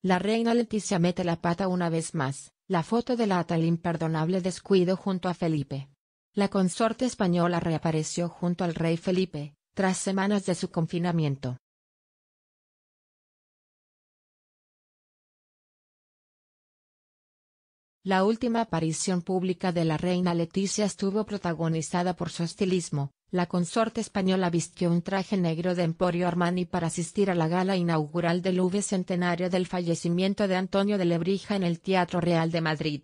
La reina Letizia mete la pata una vez más, la foto delata el imperdonable descuido junto a Felipe. La consorte española reapareció junto al rey Felipe, tras semanas de su confinamiento. La última aparición pública de la reina Letizia estuvo protagonizada por su estilismo. La consorte española vistió un traje negro de Emporio Armani para asistir a la gala inaugural del V centenario del fallecimiento de Antonio de Lebrija en el Teatro Real de Madrid.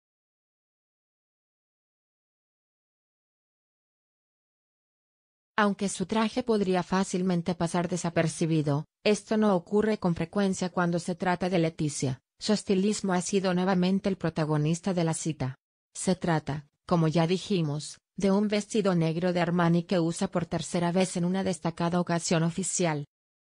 Aunque su traje podría fácilmente pasar desapercibido, esto no ocurre con frecuencia cuando se trata de Letizia. Su estilismo ha sido nuevamente el protagonista de la cita. Se trata, como ya dijimos, de un vestido negro de Armani que usa por tercera vez en una destacada ocasión oficial.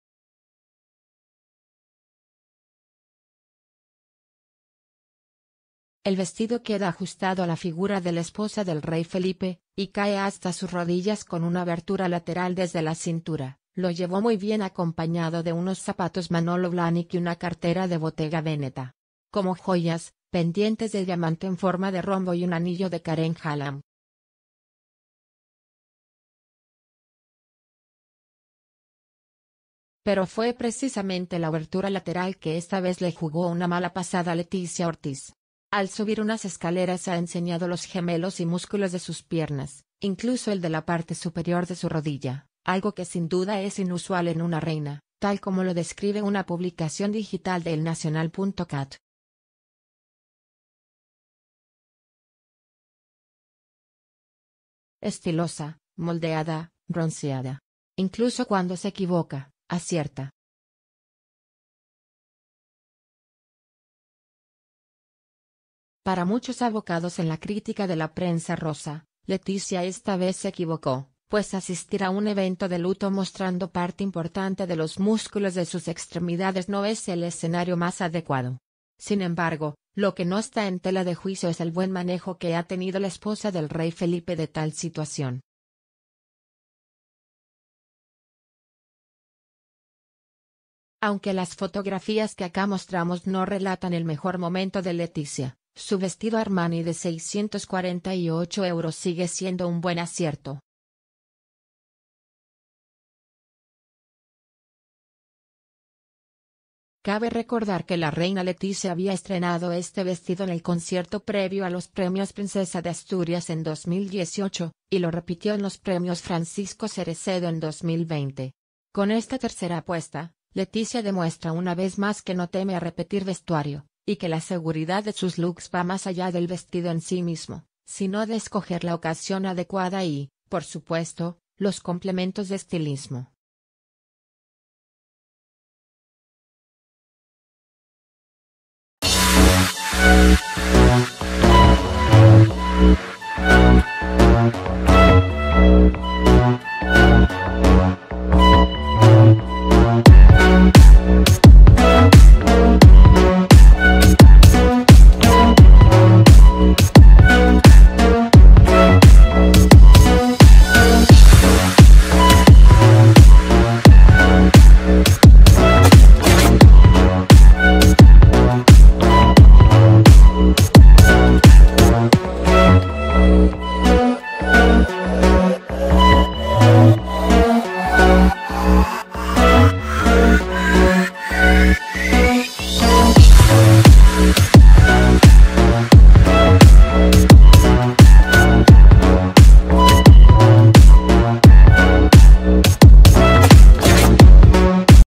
El vestido queda ajustado a la figura de la esposa del rey Felipe, y cae hasta sus rodillas con una abertura lateral desde la cintura. Lo llevó muy bien acompañado de unos zapatos Manolo Blahnik y una cartera de Bottega Veneta. Como joyas, pendientes de diamante en forma de rombo y un anillo de Karen Hallam. Pero fue precisamente la abertura lateral que esta vez le jugó una mala pasada a Letizia Ortiz. Al subir unas escaleras ha enseñado los gemelos y músculos de sus piernas, incluso el de la parte superior de su rodilla, algo que sin duda es inusual en una reina, tal como lo describe una publicación digital de elnacional.cat. Estilosa, moldeada, bronceada. Incluso cuando se equivoca, acierta. Para muchos abocados en la crítica de la prensa rosa, Letizia esta vez se equivocó, pues asistir a un evento de luto mostrando parte importante de los músculos de sus extremidades no es el escenario más adecuado. Sin embargo, lo que no está en tela de juicio es el buen manejo que ha tenido la esposa del rey Felipe de tal situación. Aunque las fotografías que acá mostramos no relatan el mejor momento de Letizia, su vestido Armani de 648 € sigue siendo un buen acierto. Cabe recordar que la reina Letizia había estrenado este vestido en el concierto previo a los Premios Princesa de Asturias en 2018, y lo repitió en los Premios Francisco Cerecedo en 2020. Con esta tercera apuesta, Letizia demuestra una vez más que no teme a repetir vestuario, y que la seguridad de sus looks va más allá del vestido en sí mismo, sino de escoger la ocasión adecuada y, por supuesto, los complementos de estilismo.